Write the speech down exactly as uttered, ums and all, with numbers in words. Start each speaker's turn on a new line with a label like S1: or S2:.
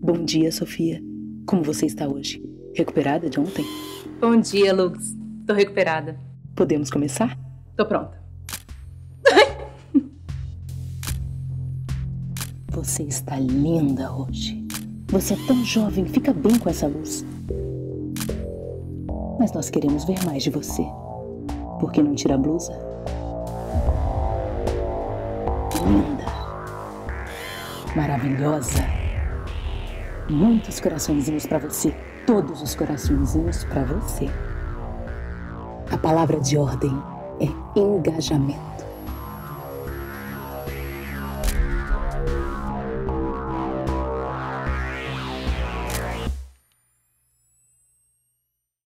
S1: Bom dia, Sofia. Como você está hoje? Recuperada de ontem?
S2: Bom dia, Lux. Tô recuperada.
S1: Podemos começar?
S2: Tô pronta.
S1: Você está linda hoje. Você é tão jovem, fica bem com essa luz. Mas nós queremos ver mais de você. Por que não tira a blusa? Linda. Maravilhosa. Muitos coraçõezinhos pra você. Todos os coraçõezinhos pra você. A palavra de ordem é engajamento.